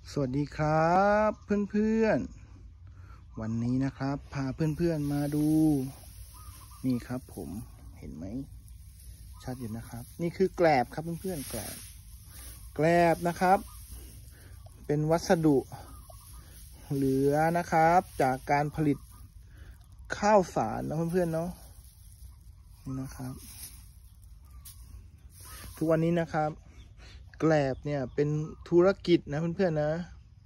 สวัสดีครับเพื่อนๆวันนี้นะครับพาเพื่อนๆมาดูนี่ครับผมเห็นไหมชัดอยู่นะครับนี่คือแกลบครับเพื่อนๆแกลบนะครับเป็นวัสดุเหลือนะครับจากการผลิตข้าวสารนะเพื่อนๆเนาะนี่นะครับทุกวันนี้นะครับแกลบเนี่ยเป็นธุรกิจนะเพื่อนๆนะ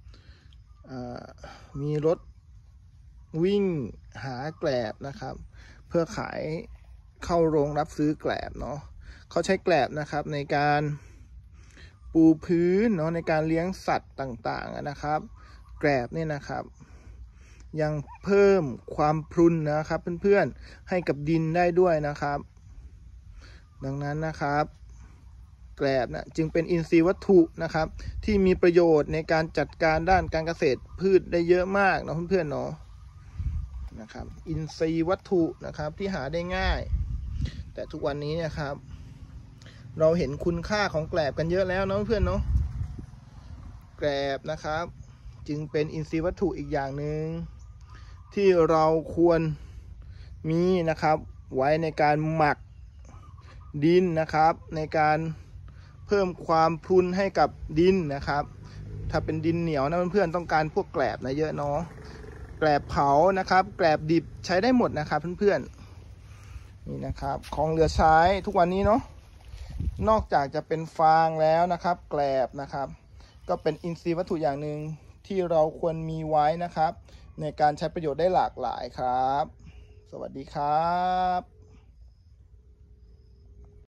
มีรถวิ่งหาแกลบนะครับเพื่อขายเข้าโรงรับซื้อแกลบเนาะเขาใช้แกลบนะครับในการปูพื้นเนาะในการเลี้ยงสัตว์ต่างๆนะครับแกลบเนี่ยนะครับยังเพิ่มความพรุนนะครับเพื่อนๆให้กับดินได้ด้วยนะครับดังนั้นนะครับแกลบนะจึงเป็นอินทรีย์วัตถุนะครับที่มีประโยชน์ในการจัดการด้านการเกษตรพืชได้เยอะมากนะเพื่อนๆเนาะนะครับอินทรีย์วัตถุนะครับที่หาได้ง่ายแต่ทุกวันนี้นะครับเราเห็นคุณค่าของแกลบกันเยอะแล้วนะเพื่อนๆเนาะแกลบนะครับจึงเป็นอินทรีย์วัตถุอีกอย่างหนึ่งที่เราควรมีนะครับไว้ในการหมักดินนะครับในการเพิ่มความพรุนให้กับดินนะครับถ้าเป็นดินเหนียวนะเพื่อนๆต้องการพวกแกลบนะเยอะเนาะแกลบเผานะครับแกลบดิบใช้ได้หมดนะครับเพื่อนๆนี่นะครับของเหลือใช้ทุกวันนี้เนาะนอกจากจะเป็นฟางแล้วนะครับแกลบนะครับก็เป็นอินทรีย์วัตถุอย่างหนึ่งที่เราควรมีไว้นะครับในการใช้ประโยชน์ได้หลากหลายครับสวัสดีครับ